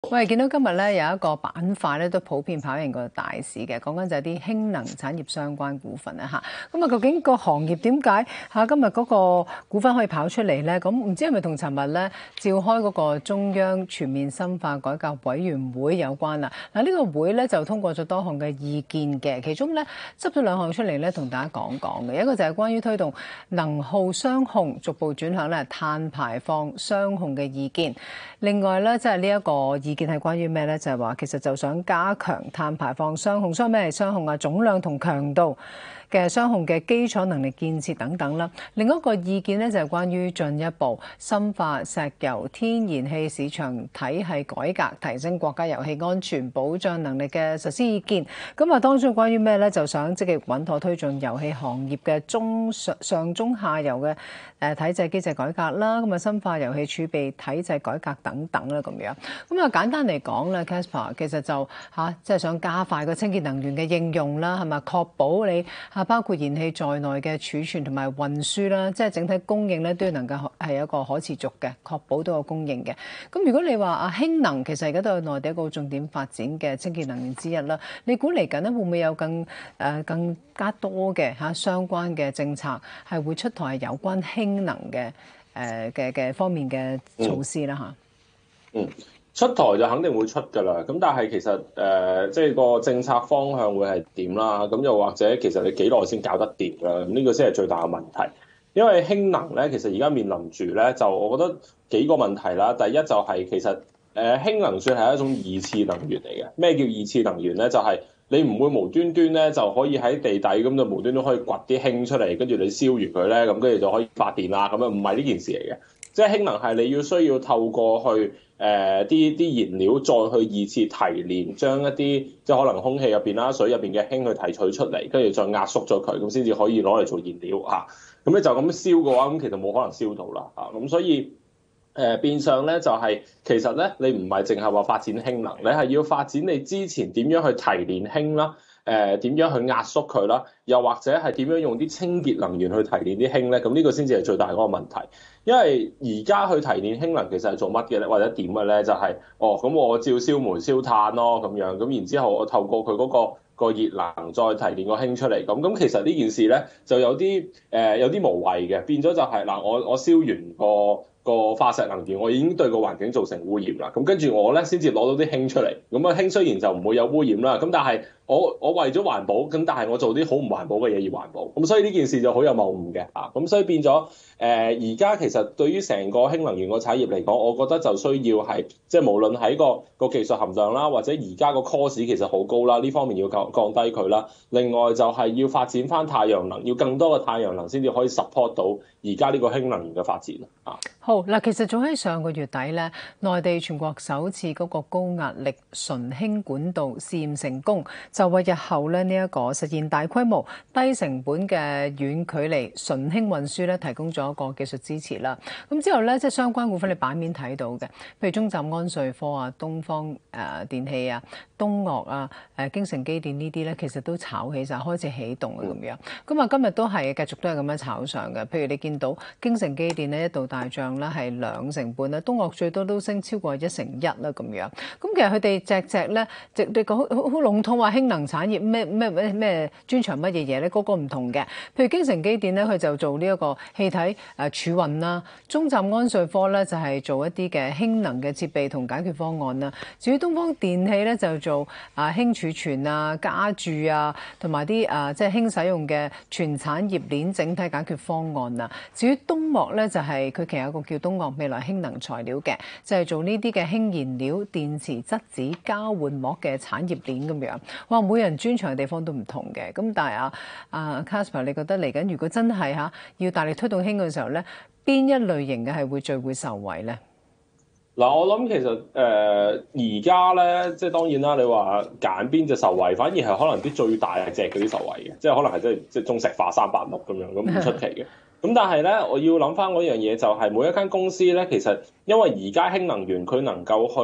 喂，見到今日咧有一個板塊咧都普遍跑贏個大市嘅，講緊就係啲氫能產業相關股份啊嚇。咁啊，究竟個行業點解今日嗰個股份可以跑出嚟咧？咁唔知係咪同尋日咧召開嗰個中央全面深化改革委員會有關啊？嗱，呢個會咧就通過咗多項嘅意見嘅，其中咧執咗兩項出嚟咧同大家講講嘅，一個就係關於推動能耗雙控，逐步轉向咧碳排放雙控嘅意見。另外咧，即係呢一個意見係關於咩咧？就係話其實就想加強碳排放雙控，所以咩係雙控啊？總量同強度嘅雙控嘅基礎能力建設等等啦。另一個意見咧就係關於進一步深化石油天然氣市場體系改革，提升國家油氣安全保障能力嘅實施意見。咁啊，當中關於咩咧？就想積極穩妥推進油氣行業嘅上中下游嘅體制機制改革啦。咁啊，深化油氣儲備體制改革等等啦，咁樣。咁啊，簡單嚟講咧 Caspar 其實就即係想加快個清潔能源嘅應用啦，係咪？確保你包括燃氣在內嘅儲存同埋運輸啦，即係整體供應咧都要能夠係一個可持續嘅，確保到個供應嘅。咁如果你話氫能其實而家都係內地一個重點發展嘅清潔能源之一啦，你估嚟緊咧會唔會有更加多嘅相關嘅政策係會出台有關氫能嘅方面嘅措施啦出台就肯定會出㗎啦，咁但係其實即係個政策方向會係點啦？咁又或者其實你幾耐先搞得掂啦？咁呢個先係最大嘅問題。因為氫能咧，其實而家面臨住咧，就我覺得幾個問題啦。第一就係其實氫能算係一種二次能源嚟嘅。咩叫二次能源咧？就係你唔會無端端咧就可以喺地底咁就無端端可以掘啲氫出嚟，跟住你燒完佢咧，咁跟住就可以發電啦。咁樣唔係呢件事嚟嘅。即係氫能係你需要透過去啲燃料再去二次提煉，將一啲即係可能空氣入邊啦、水入邊嘅氫去提取出嚟，跟住再壓縮咗佢，咁先至可以攞嚟做燃料嚇。咁你就咁燒嘅話，咁其實冇可能燒到啦嚇。咁所以變相咧就係、其實咧你唔係淨係話發展氫能，你係要發展你之前點樣去提煉氫啦。點樣去壓縮佢啦？又或者係點樣用啲清潔能源去提煉啲氫咧？咁呢個先至係最大嗰個問題。因為而家去提煉氫能其實係做乜嘅咧？或者點嘅咧？就係咁我照燒煤燒炭咯咁樣，咁然之後我透過佢嗰個熱能再提煉個氫出嚟。咁其實呢件事咧就有啲無謂嘅，變咗就係嗱，我燒完個化石能源，我已經對個環境造成污染啦。咁跟住我咧先至攞到啲氫出嚟。咁啊氫雖然就唔會有污染啦，咁但係我為咗環保，咁但係我做啲好唔環保嘅嘢而環保。咁所以呢件事就好有謬誤嘅啊。咁所以變咗而家其實對於成個氫能源個產業嚟講，我覺得就需要係即係無論喺個技術含量啦，或者而家個 cost 其實好高啦，呢方面要降低佢啦。另外就係要發展翻太陽能，要更多嘅太陽能先至可以 support 到而家呢個氫能源嘅發展啊。 好嗱，其實早喺上個月底咧，內地全國首次嗰個高壓力純氫管道試驗成功，就為日後咧呢一個實現大規模、低成本嘅遠距離純氫運輸咧提供咗一個技術支持啦。咁之後咧，即係相關股份你版面睇到嘅，譬如中集安瑞科啊、東方電氣啊、東岳啊、京城機電呢啲咧，其實都炒起晒，開始起動啊咁樣。咁啊，今日都係繼續都係咁樣炒上嘅。譬如你見到京城機電咧一度大漲啦，係2成半啦，東岳最多都升超過1成1啦咁樣。咁其實佢哋隻咧，你講好籠統話氫能產業咩專長乜嘢嘢咧，個個唔同嘅。譬如京城機電咧，佢就做呢一個氣體儲運啦；中集安瑞科咧就係做一啲嘅氫能嘅設備同解決方案啦。至於東方電氣咧就做氫儲存啊、加注啊，同埋啲即係氫使用嘅全產業鏈整體解決方案啊。至於東岳咧就係佢其實有個叫東岳未來氫能材料嘅，就係做呢啲嘅氫燃料、電池、質子交換膜嘅產業鏈咁樣。哇，每人專長嘅地方都唔同嘅。咁但係Caspar，你覺得嚟緊如果真係要大力推動氫嘅時候咧，邊一類型嘅係會最會受惠咧？ 嗱，我諗其實而家咧，即係當然啦，你話揀邊隻受惠，反而係可能啲最大隻嗰啲受惠嘅，即係可能係即係中石化386咁樣，咁唔出奇嘅。咁但係咧，我要諗翻嗰樣嘢就係每一間公司咧，其實因為而家氫能源佢能夠去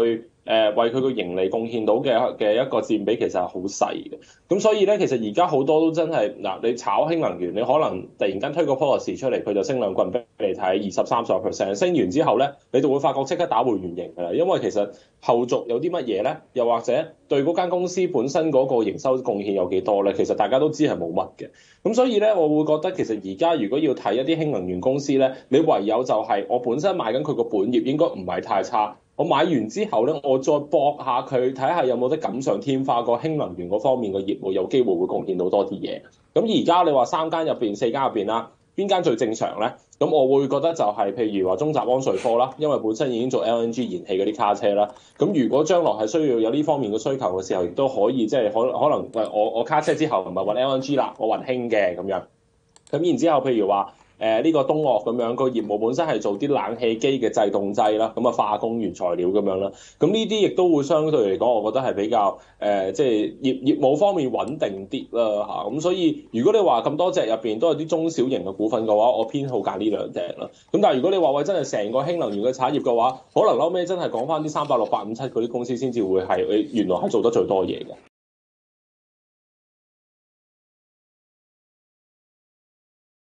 為佢個盈利貢獻到嘅一個佔比其實係好細嘅。咁所以咧，其實而家好多都真係嗱，你炒氫能源，你可能突然間推個 policy 出嚟，佢就升兩棍俾你睇20-30%，升完之後咧，你就會發覺即刻打回原形㗎啦。因為其實後續有啲乜嘢咧，又或者對嗰間公司本身嗰個營收貢獻有幾多咧，其實大家都知係冇乜嘅。咁所以咧，我會覺得其實而家如果要睇一啲氫能源公司咧，你唯有就係我本身買緊佢個本業應該唔係太差。我買完之後咧，我再搏下佢，睇下有冇得錦上添花，個氫能源嗰方面嘅業務有機會會貢獻到多啲嘢。咁而家你話3間入邊、4間入邊啦，邊間最正常咧？咁我會覺得就係譬如話中集安瑞科啦，因為本身已經做 LNG 燃氣嗰啲卡車啦。咁如果將來係需要有呢方面嘅需求嘅時候，亦都可以即係可能我卡車之後唔係運 LNG 啦，我運氫嘅咁樣。咁然之後，譬如話呢個東岳咁樣個業務本身係做啲冷氣機嘅製動劑啦，咁啊化工原材料咁樣啦。咁呢啲亦都會相對嚟講，我覺得係比較即係業務方面穩定啲啦嚇。咁所以如果你話咁多隻入邊都有啲中小型嘅股份嘅話，我偏好揀呢兩隻啦。咁但係如果你話喂真係成個氫能源嘅產業嘅話，可能後尾真係講翻啲300、600、57嗰啲公司先至會係原來係做得最多嘢嘅。